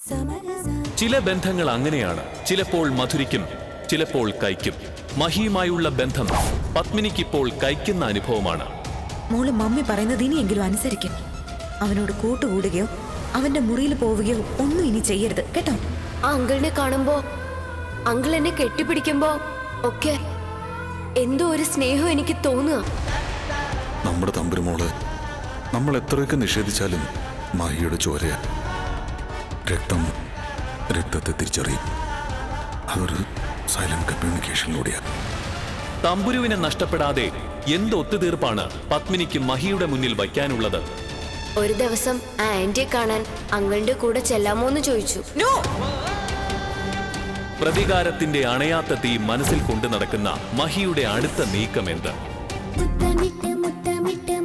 ചില ബന്ധങ്ങൾ അങ്ങനെയാണ്. ചിലപ്പോൾ മധുരിക്കും, ചിലപ്പോൾ കൈക്കും. മഹിയുമായുള്ള ബന്ധം പത്മിനിക്കിപ്പോൾ കൈക്കുന്ന അനുഭവമാണ്. മോള് മമ്മി പറയുന്നത് ഇനിയെങ്കിലും അനുസരിക്കും. അവനോട് കൂട്ടുകൂടുകയോ അവന്റെ മുറിയിൽ പോവുകയോ ഒന്നും ഇനി ചെയ്യരുത് കേട്ടോ. ആ അങ്കിളിനെ കാണുമ്പോ, അങ്കിൾ എന്നെ കെട്ടിപ്പിടിക്കുമ്പോ ഒക്കെ എന്തോ ഒരു സ്നേഹം എനിക്ക് തോന്നുക. നമ്മുടെ തമ്പുരുമോള് നമ്മൾ എത്രയൊക്കെ നിഷേധിച്ചാലും മഹിയുടെ ചോരയാ. രക്തം രക്തത്തെ തിരിച്ചറിയും. അതൊരു സൈലന്റ് കമ്മ്യൂണിക്കേഷനിലൂടെയാണ്. തമ്പുരുവിനെ നഷ്ടപ്പെടാതെ എന്ത് ഒത്തുതീർപ്പാണ് പത്മിനിക്ക് മഹിയുടെ മുന്നിൽ വയ്ക്കാനുള്ളത്? ഒരു ദിവസം ആ ആന്റിയെ കാണാൻ അങ്കിളിന്റെ കൂടെ ചെല്ലാമോ എന്ന് ചോദിച്ചു. പ്രതികാരത്തിന്റെ അണയാത്ത തീ മനസ്സിൽ കൊണ്ടു നടക്കുന്ന മഹിയുടെ അടുത്ത നീക്കം എന്ത്?